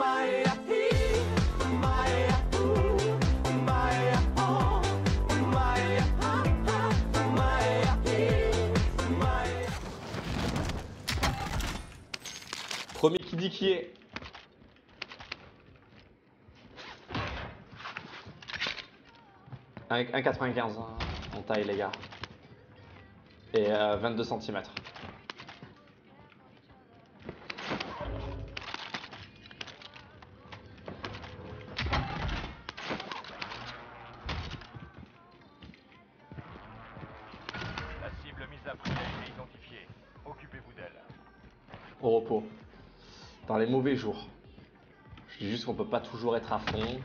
Premier qui dit qui est. Un 1,95 en taille les gars. Et 22 cm. La cible mise à prix a été identifiée. Occupez-vous d'elle. Au repos. Dans les mauvais jours. Je dis juste qu'on peut pas toujours être à fond.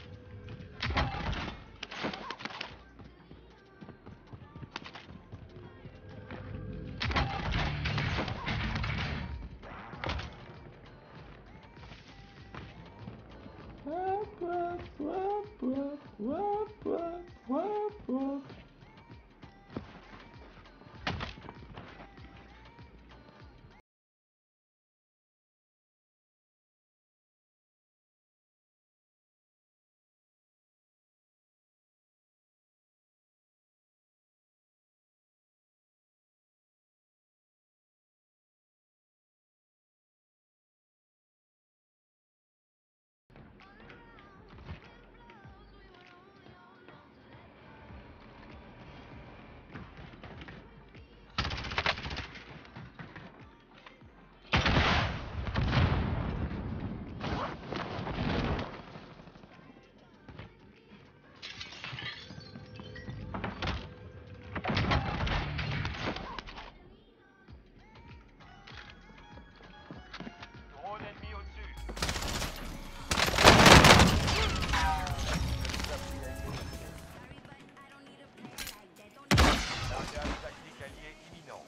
Drone ennemi au-dessus. Largage tactique allié imminent.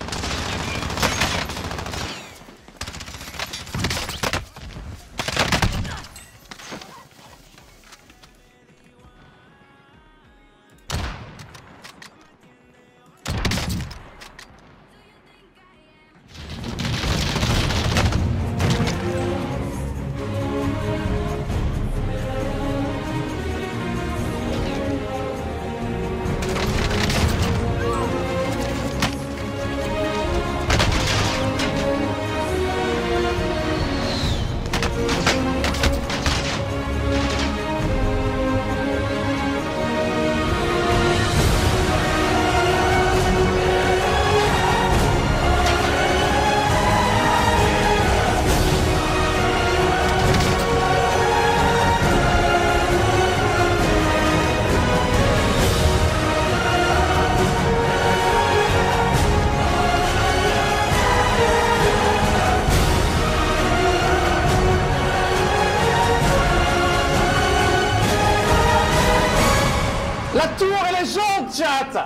La tour et les jambes, chat.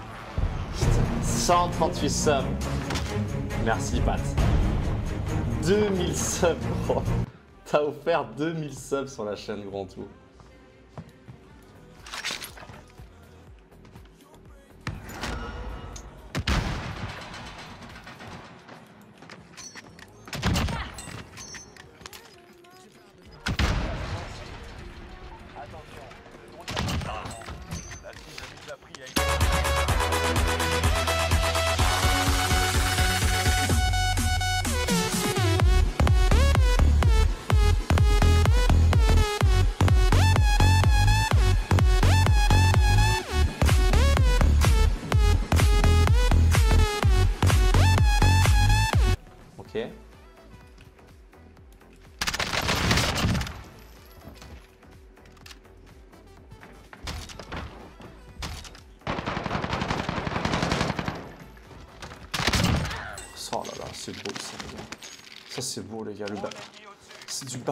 138 subs. Merci, Pat. 2000 subs, gros. T'as offert 2000 subs sur la chaîne Grand Tour. Attention, le drone apparemment. La cible mise à prix a été Ok. Oh là là, c'est beau ça, les gars. Ça c'est beau les gars, le bas. C'est du bas.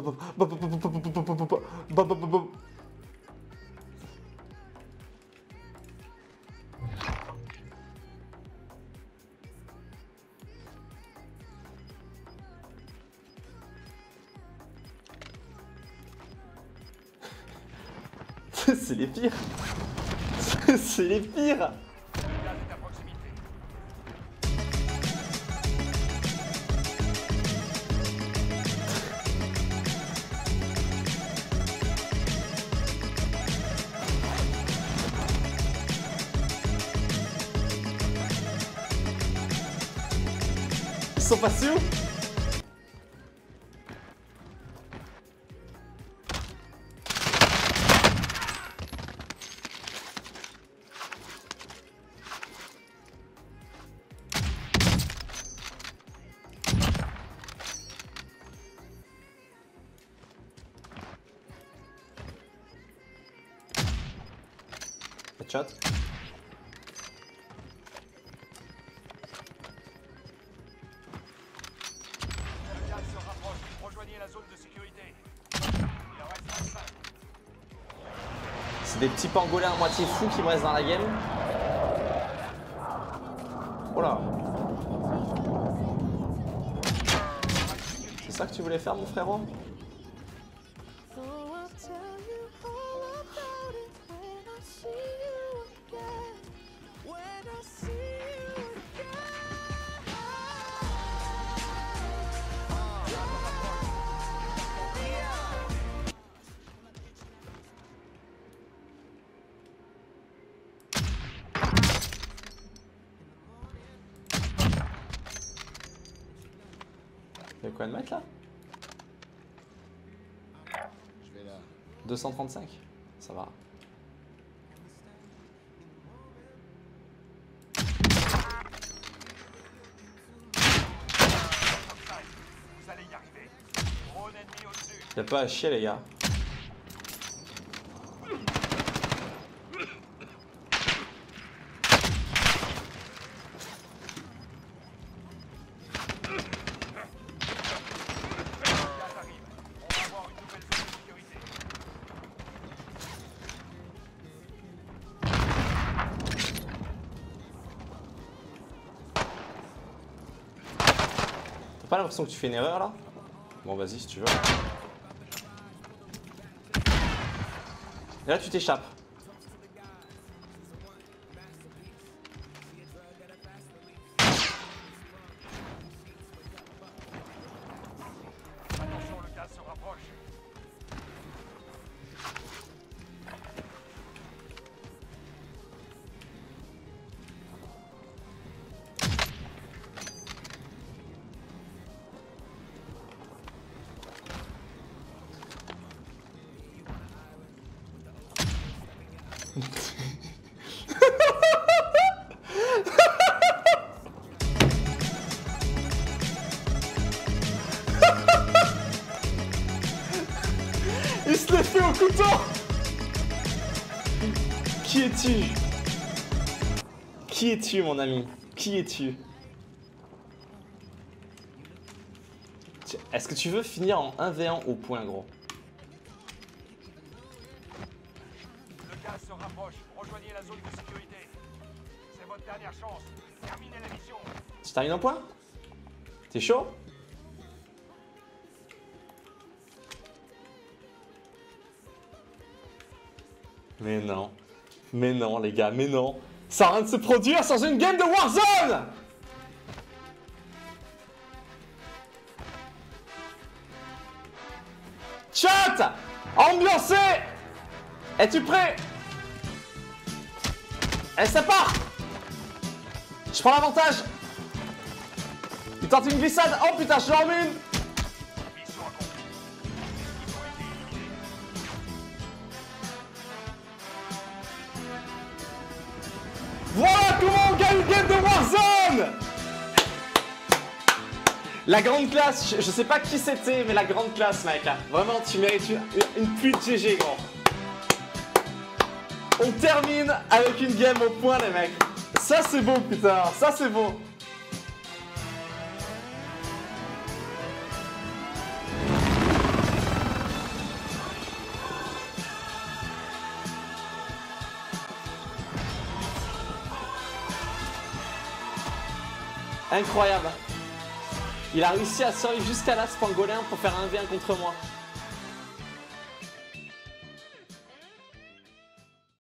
C'est les pires. C'est les pires. gaz est à proximité. sont passés où? Headshot. Le gaz se rapproche. Rejoignez la zone de sécurité. Il en reste 25. C'est des petits pangolins à moitié fous qui me restent dans la game. Oh là. C'est ça que tu voulais faire, mon frérot? Il y a quoi de mettre là? 235, ça va. Vous allez y arriver. Drone ennemi au-dessus. Y'a pas à chier les gars. Gaz arrive. On va avoir une nouvelle zone de sécurité. T'as pas l'impression que tu fais une erreur là? Bon vas-y si tu veux. Et là tu t'échappes. Attention, le gaz se rapproche. Il se l'est fait au couteau. Qui es-tu? Qui es-tu mon ami? Qui es-tu? Est-ce que tu veux finir en 1v1 au point gros? Le gaz se rapproche. Rejoignez la zone de sécurité. C'est votre dernière chance. Terminez la mission. Tu termines en point? T'es chaud? Mais non les gars, mais non. Ça a rien de se produire sans une game de Warzone. Chat, ambiancé. Es-tu prêt? Et ça part. Je prends l'avantage. Il tente une glissade. Oh putain, je l'en mets une. Mission accomplie. Ils ont été éliminés. Voilà comment on gagne une game de Warzone. La grande classe, je sais pas qui c'était, mais la grande classe, mec. Vraiment, tu mérites une pute GG, gros. On termine avec une game au point, les mecs. Ça, c'est beau, putain. Ça, c'est beau. Incroyable. Il a réussi à survivre jusqu'à là, ce pangolin, pour faire un 1v1 contre moi.